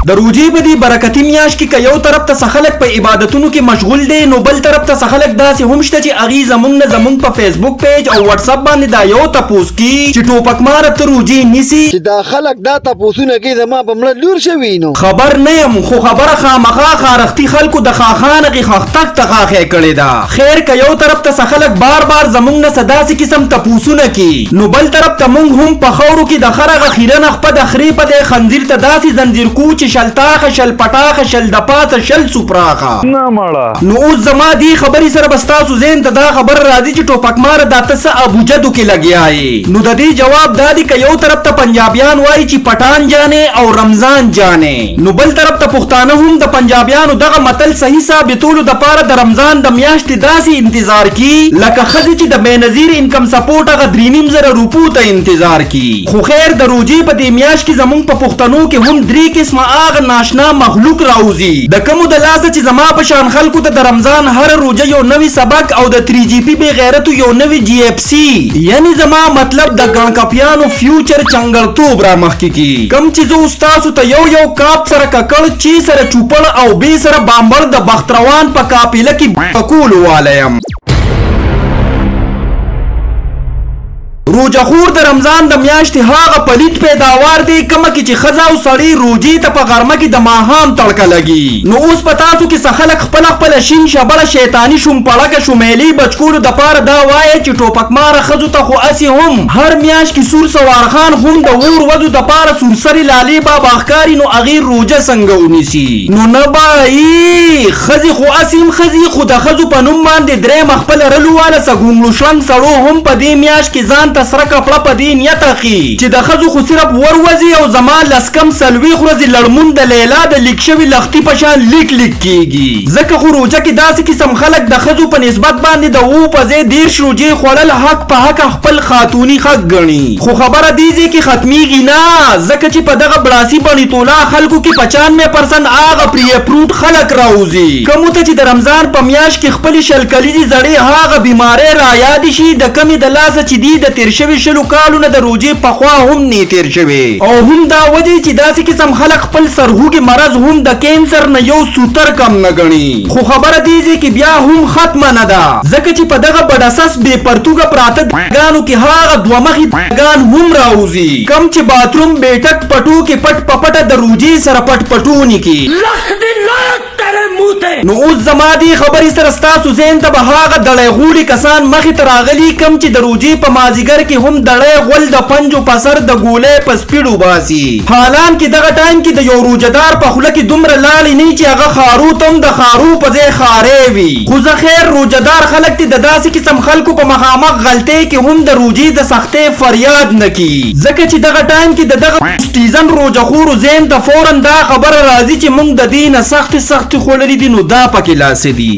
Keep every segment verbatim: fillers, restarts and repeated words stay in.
د روجي په دې برکتي میاشت کې که یو طرف ته خلک په عبادتونو کې مشغول دي، نو بل طرف ته خلک داسې هم شته چې اغي زمونږ نه زمونږ په فیسبوک پیج او واتس اپ باندې دا یو تپوس کی چې ټوپک مار ته روجي نیسی چې دا خلک دا تپوسونه کوي زما په مړه لور شوي نو خبر نه یم، خو خبره خامخا خارختی خلکو د خاخانه کې خختک تخاخې کړې ده. خیر که یو طرف ته خلک بار بار زمونږ نه صداسې قسم تپوسونه کی، نو بل طرف ته مونږ هم په خورو کې د خرغه خیرن خپه د خرې په د خنزیر ته داسې زنجیر کو چې شلتاخه شل پټاخه شل دپاسه شل سوپراخه نه مړه. نو اوس زما دی خبرې سره بس تاسو ذهن ته دا خبر راځي چې ټوپک مار دا ته څه ابوجدو کې لګیا یې. نو د دې جواب دا دی که یو طرف ته پنجابیان وایي چې پټان جانې او رمضان جانې، نو بل طرف ته پښتانه هم د پنجابیانو دغه متل صحیح ثابتولو دپاره د رمضان د میاشتې داسې انتظار کی لکه ښځې چې د بېنظیر انکم سپورټ هغه درې نیم زره روپو ته انتظار کی. خو خیر د روجې په دې میاشت کې زمونږ په پښتنو کې هم درې قسمه هغه ناشنا مخلوق راوځي، د کومو د لاسه چې زما په شان خلکو ته د رمضان هر روجه یو نوی سبق او د تری جی پی بې غیرتو یو نوی جی اف سی، یعنی زما مطلب د ګڼکپیانو فیوچر چنګړتوب را مخکې کی. کم چې زه اوس تاسو ته یو یو کاپ سره ککړ چې سره چوپړ او بې سره بامبړ د بختروان په قافله کې پکولو والی یم. روجه خور د رمضان د میاشتې هغه پلیت پیداوار دی کومه کې چې ښځه او سړی روجې ته په غرمه کې د ماښام تړکه لګي. نو اوس په تاسو کې څه خلک خپله خپله شین شبړه شیطاني شومپړکه شومیلې بچکولو دپاره دا وایي چې ټوپک ماره ښځو ته خو هسې هم هر میاشت کې سور سوارخان هم د اور وځو دپاره سورسرې لالې بابا ښکاري، نو هغې روجه څنګه ونیسي؟ نو نه بایي ښځې خو هسې هم ښځې، خو د ښځو په نوم باندې درېیمه خپله رلو واله سګونګلو شړنګ سړو هم په دې میاشت کې ځان ته سره کپړه په دې نیت اخي چې د ښځو خو صرف وروځي او زما لس کم څلوېښت ورځې لړمون د لیلا د لیک شوي لښتي په شان لیک لیک کېږي. ځکه خو روجه کې داسې قسم خلک د ښځو په نسبت باندې د اوو په ځای دېرش روجې خوړل حق په حق خپل خاتوني حق ګڼي. خو خبره دې ځای کې ختمیږي نه، ځکه چې په دغه بړاسي بڼیتولا خلکو کې پچانوې پرسنټ هغه پري اپروډ خلک راوځي کومو ته چې د رمضان په میاشت کې خپلې شل کلیزې زړې هغه بیمارۍ رایادې شي، د کمې د لاسه چې دی د تېر شوي شلو کالونه د روجې پخوا هم نه تیر شوي، او هم دا وجې چې داسې قسم خلک خپل سرهوږي مرض هم د کینسر نه یو سوتر کم نه ګڼي. خو خبره دې ځای کې بیا هم ختمه نه ده، ځکه چې په دغه بډسس بې پرتوګه پراته دګانو کې هغه دوه مخي دګان هم راوځي کم چې باتروم بیټک پټو کې پټ پپټه د روجې سره پټ پټوني کې. نو اوس زما دې خبرې سره ستاسو ذهن ته به هغه دړی غوړي کسان مخې ته راغلي کم چې د روجې په مازیګر کې هم دړی غول د پنجو په سر د ګولۍ په سپیډو باسي. حالان کې دغه ټایم کې د یو روجهدار په خوله کې دومره لاړې نه چې هغه خاروت هم د خارو په ځای خارې وي. خو زه خیر روجهدار خلک دې د داسې قسم خلکو په مخامخ غلطۍ کې هم د روجې د سختۍ فریاد نه کي، ځکه چې دغه ټایم کې د دغه سټیزن روجهخورو ذهن ته فورا دا خبره راځي چې موږ د دې نه سختې سختې خوړلې دي، نو دا پکې لاسې دي.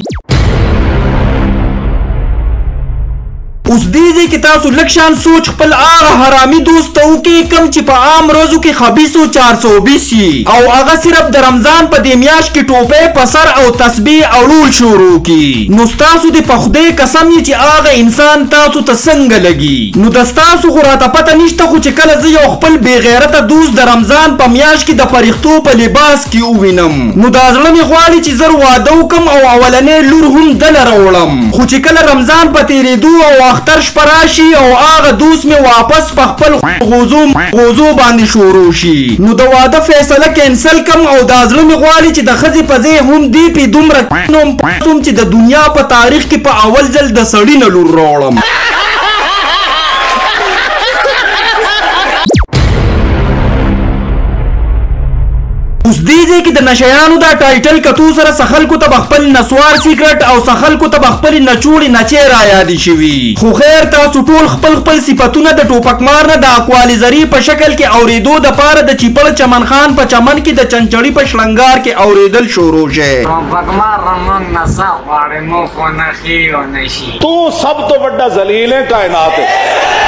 اوس دې ځای کې تاسو لږ شان سوچ خپل هغه حرامي دوست ته وکړئ کوم چې په عام ورځو کې خبیثو چار سو بیس وي او هغه صرف د رمضان په دې میاشت کې ټوپۍ په سر او تسبیح اړول شروع کړي. نو ستاسو د په خدای قسم یې چې هغه انسان تاسو ته څنګه لګي. نو د ستاسو خو راته پته نشته، خو چې کله زه یو خپل بې غیرته دوست د رمضان په میاشت کې د فرښتو په لباس کې ووینم، نو دا زړه مې غواړي چې زر واده وکړم او اولنۍ لور هم دله راوړم. خو چې کله رمضان په تېرېدو او اختر شپه راشي او هغه دوست مې واپس په خپل غوزو غوزو باندې شروع شي، نو د واده فیصله کینسل کم او دا زړه مې غواړي چې د ښځې په ځای هم دې پې دومره نوم پاسوم چې د دنیا په تاریخ کې په اول ځل د سړي نه لور راوړم. اوس دې ځای کې د نشیانو دا ټایټل کتو سره څه خلکو ته به خپل نسوار سیکرټ او څه خلکو ته به خپلې نچوړې نچې رایادې شوي. خو خیر تاسو ټول خپل خپل صفتونه د ټوپک مار نه د اقوال زري په شکل کې اورېدو دپاره د چیپړ چمن خان په چمن کې د چنچړي په شلنګار کې اورېدل شروع شي. ټوپک مار رمنګ نسا غواړي مو خو نخي او نشي. تو سب تو بڑا ذلیل ہے کائنات ہے.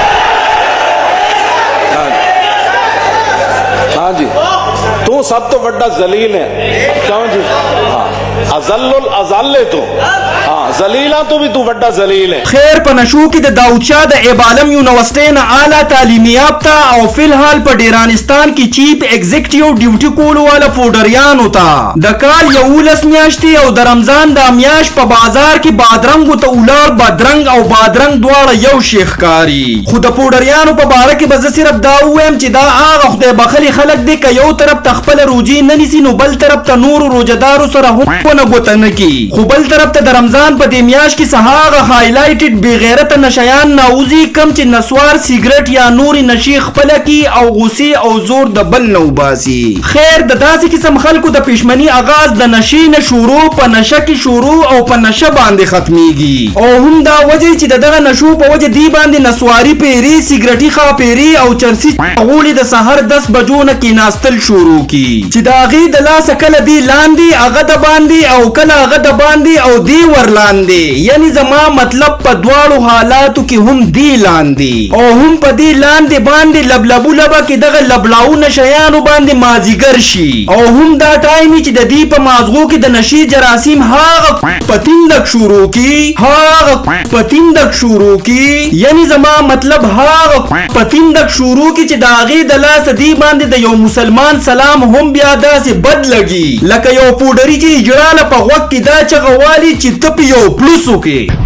ہاں جی تو سب تو بڑا ذلیل ہے. کیوں جی؟ ہاں ازل الازل تو. ہاں जलीला तो भी तू बड़ा जलील है। खैर په نشو کې د داود شاه د ایبالم یونیورسيټي نه اعلی تعلیمي یافته او فلحال په ډیرانستان کې چیف ایگزیکټیو ډیوټي کولو والا فوډریان وتا د کال یولس میاشتې او د رمضان د میاش په بازار کې بادرنګ ته اولار بادرنګ او بادرنګ دواړه یو شیخ کاری خو د فوډریانو په باره کې بز صرف دا وایم چې دا هغه خدای بخلي خلک دی که یو طرف تخپل روجي نه نیسي نو بل طرف ته نور روزدارو سره هم نه ګوتنه کی خو بل طرف ته د رمضان په دې میاش کې سهاغه هایلایټډ بی غیرت نشیان ناوزی کم چې نسوار سیګریټ یا نور نشي خپل کی او غوسی او زور د بل نو باسي خیر د داسې قسم خلکو د پښمنی آغاز د نشي نه شروع په نشه کې شروع او په نشه باندې ختميږي او هم دا وجه چې دغه نشو په وجه دی باندې نسواری پیری سیګریټي خا پیری او چرسي غولي د سحر دس بجو نه کې ناستل شروع کی چې دا غي د لاس کله دی لاندې هغه د باندې او کله هغه د باندې او دی ورلاندې یعنی زما مطلب په دواړو حالاتو کې هم دی لاندې او هم په دی لاندې باندې لبلبو لبا کې دغه لبلاو نشیانو باندې مازیګر شي او هم دا ټایم چې د دی په مازغو کې د نشي جراثیم هاغه پتیندک شروع کی هاغه پتیندک شروع کی یعنی زما مطلب هاغه پتیندک شروع کی چې داغي د لاس دی باندې د یو مسلمان سلام هم بیا داسې بد لګي لکه یو پوډری چې اجراله په وخت کې دا چغوالي چې تپ یو پلوسو کې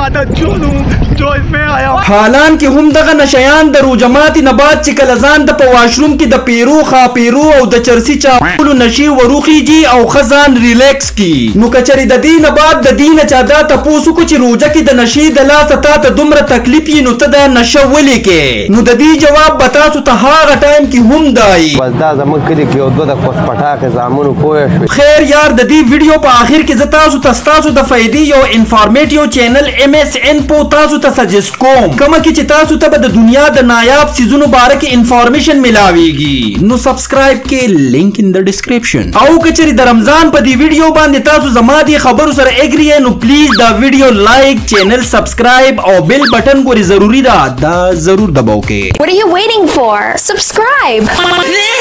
حالان کې هم دغه نشیان د روجماتي نبات چې کله ځان د په واشروم کې د پیرو خا پیرو او د چرسي چاولو نشي وروخيږي او خزان ریلیکس کی نو کچري د دې نبات د دینه چا دا تاسو کو چې روجه کې د نشي د لاس ته دومره تکلیف یې نو ته د نشه ولې کې نو د دې جواب بتا تاسو ته هغه ټایم کې هم دای بس دا زموږ کلی کې او دوه د کوس پټاکه زامنو پوه شو خیر یار د دې ویډیو په اخر کې زه تاسو ته تاسو د فائدې یو انفارمیټیو چینل ایم ایس ان په تاسو ته سجست کوم کومه کې چې تاسو ته د دنیا د نایاب سيزونو باره کې انفارمیشن ملاويږي نو سبسکرایب کې لینک ان د ډسکرپشن او کچري د رمضان په دې ویډیو باندې تاسو زما دي خبرو سره اګری نو پلیز دا ویډیو لایک چینل سبسکرایب او بیل بٹن ګوري ضروری ده دا ضرور دباو کې What are you waiting for? Subscribe!